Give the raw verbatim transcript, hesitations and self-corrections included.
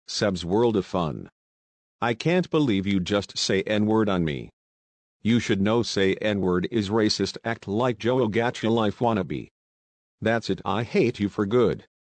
Seb's World of Fun. I can't believe you just say N-word on me. You should know say N-word is racist, act like Joe Got Your Life wannabe. That's it, I hate you for good.